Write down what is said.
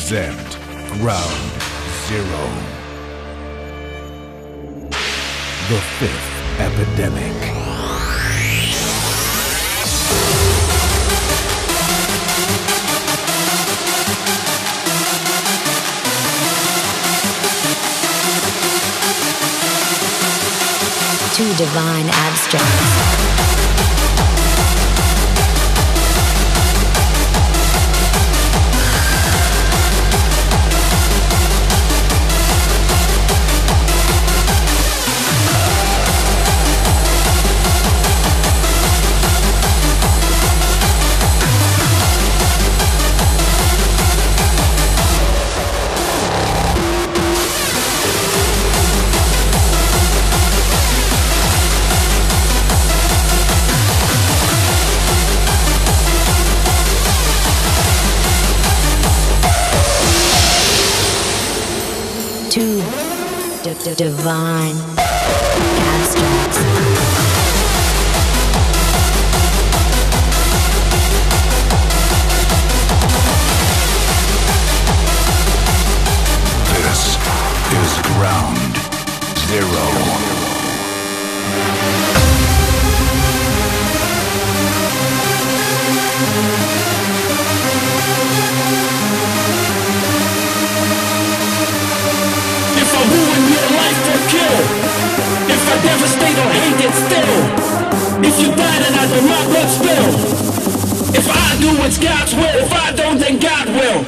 present Ground Zero. The Fifth Epidemic. Two divine abstracts. Two divine abstracts. This is Ground Zero. If I ruin your life or kill, if I devastate or hate it still, if you die then I do my blood spill. If I do it's God's will, if I don't then God will.